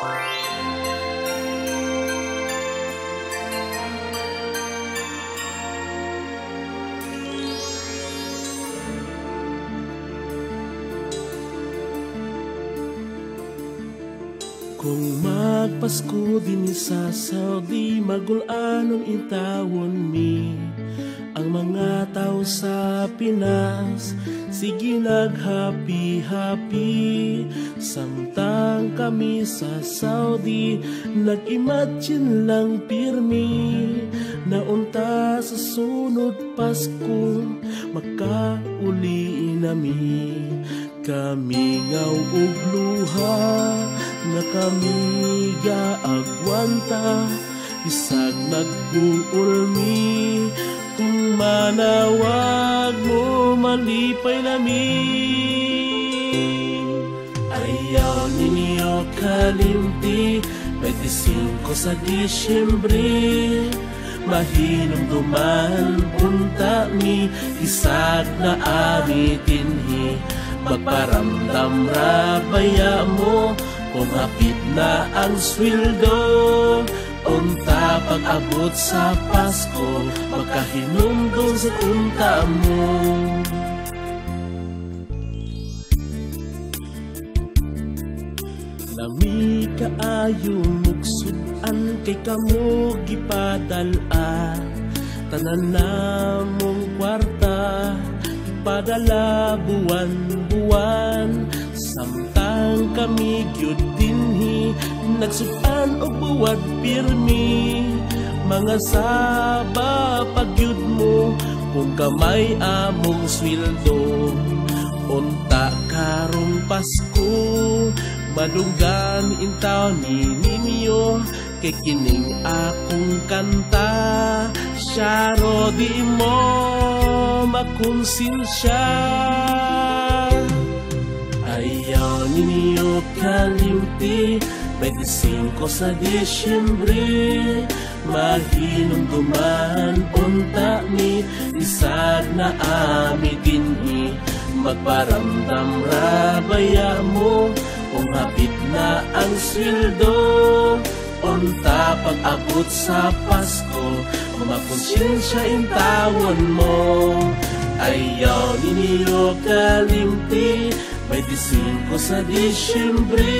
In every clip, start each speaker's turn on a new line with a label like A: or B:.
A: Kung magpasko din sa Saudi, magulanon intawon mi ang mga tao sa Pinas. Sige nag-happy-happy, samtang kami sa Saudi nag-imagine lang pirmi na unta sa sunod Pasko makauli nami. Kami ngaw ug luha nga kami gaagwanta, isag nagbuulmi kung manawag mo malipay nami. Ayaw ninyo kalimti 25 sa Disyembre, mahinumduman unta mi isag na amitinhi. Magparamdam ra baya mo kung hapit na ang sweldo. Unta pag-abot sa Pasko, magkahinumdum sa unta mo. Lami kaayo mugsudan kay kamo gipadala, tanan namong kwarta ipadala buwan-buwan. Samtang kami gyud dinhi nagsudan og buwad pirmi, mga saba pagyud mo kung kamay among sweldo. Unta karong Pasko madunggan intaw ni ninyo kay kining akong kanta. Syaro di mo makonsensya, ayaw ninyo kalimti 25 sa Disyembre, mahinumduman unta mi isag na ami dinhi. Magparamdam ra baya mo kung hapit na ang sweldo. Unta pag-abot sa Pasko, makonsensya intawon mo. Ayaw ninyo kalimti 25 sa Disyembre,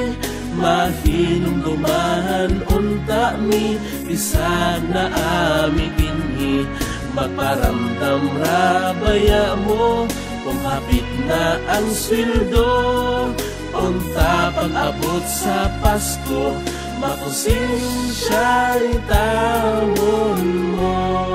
A: mahinumduman unta mi isag na ami dinhi. Magparamdam ra baya mo kung hapit na ang sweldo. Unta pag-abot sa Pasko, makonsensya itawon mo.